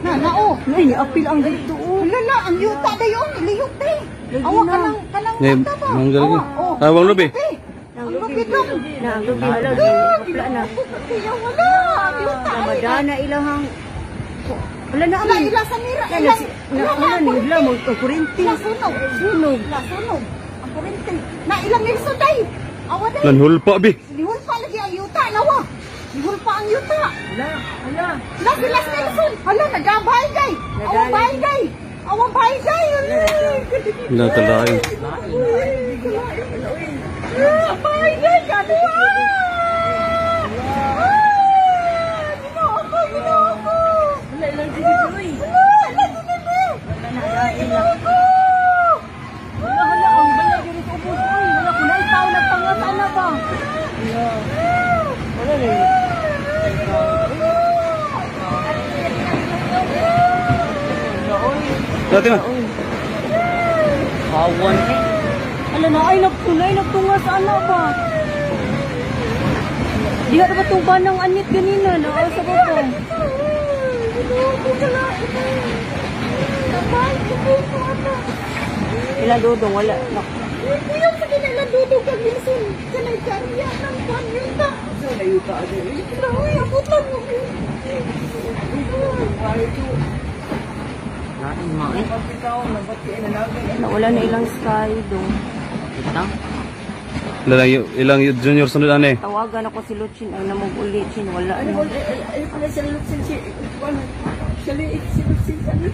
oh. Nay, apil ang dito. Lala, ang yuta dayon, liyot eh. Awa ka lang mata ba? Awa, Bang Lubi. Ang lubi dong. Ang lubi, wala. Wala na. Kaya wala, ang yuta. Namadana ilahang. Wala na Wala ila sa mira. Wala ni Hila mo ito, kurinti. Sunog. Ang kurente. Na ilang milso day. Awa day. Lanhulpa, bi. Lihulpa lagi ang yuta, lawa. Lihulpa ang yuta. Wala. Last milson. Hala, nagabay day. Awa bay day. Awa bay day. Nakalain. Bay day, kadua. Ginoo ko. Wala lang dito, uy. Wala, ang bala dito sa ubos, uy. Wala ko na ikaw, nagpangasan na ba? Wala na yun. Dati man. Hawan eh. Ala na, ay nagtunga saan na ba? Di ka ba tuba ng anit ganina na sa baba? Ilan dudong, wala. Yung sa kinilang dudong kang minsan. Kanay karya ng panyuta. Wala yuta ako. Uy, abot lang mo. Wala na ilang sky doon. Ilang junior sunod ane. Tawagan ako si Luchin ay namag-ulit sin wala na. Ay pala si Lucin si Lucin.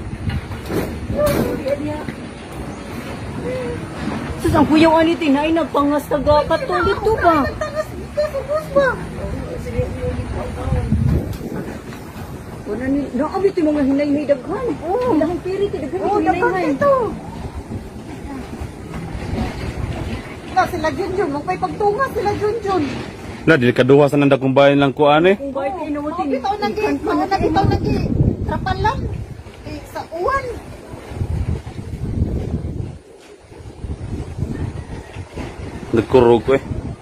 Sus, ang kuyaw anitin ay nagpangas tagakat to dito ba? Tangas dito sa bus ba? Wala ni, naabit yung mga hinay-hinay daghan. Oo. Ilahang pirit, daghan yung hinay-hinay. Dito. Sila Junjun, magpapagtunga sila Junjun. Na, di kaduha sa nanda kung bayan lang ko ane. Kung bakit inuwatin. Bitaw nagi, trapan lang. Sa uwan. Nagkurog ko eh.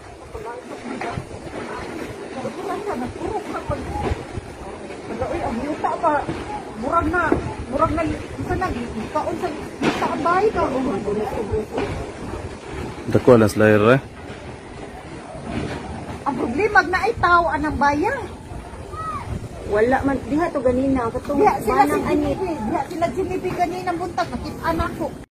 Ang yuta ba? Murag na, kaon sa bahay ka. Dako alas lahir eh. Ang problema na ay tao anang bayan. Wala man, diha to ganina. Katong Diha sila manang anit. Diha sila Jimmy kanina buntag, nakita anak ko.